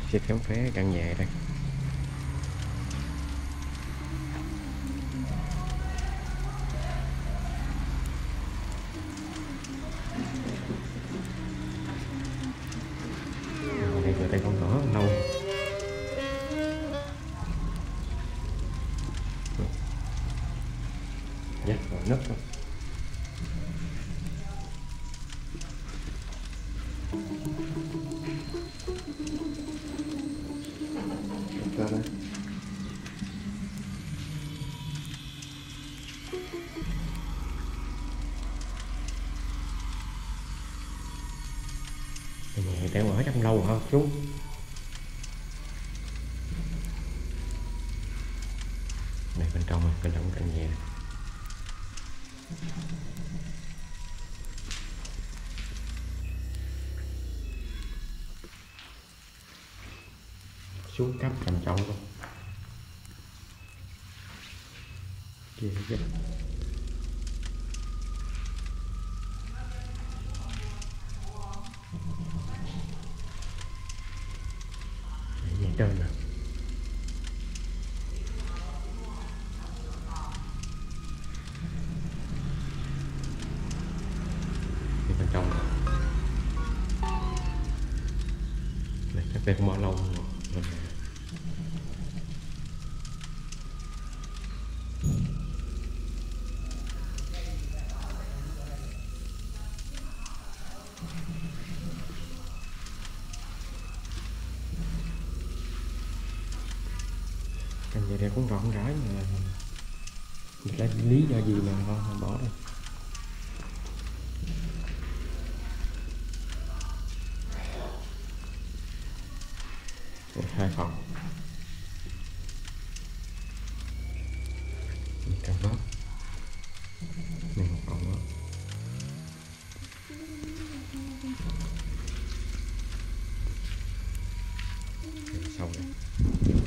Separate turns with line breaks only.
Sẽ khám phá căn nhà đây. Đây người ta còn gõ lâu. Dắt vào nấc thôi. Ra đây. Người ta ở trong lâu hả chú? Này bên trong căn nhà này. Xuống cấp trầm trọng luôn. Kia chứ. Nhà trên nè. Đi bên trong này. Này chắc phải mở lâu rồi. Căn nhà này cũng rộng rãi mà mình lấy lý do gì mà họ bỏ đây. Hai phòng. Căn đó. Này một phòng đó. Sau này.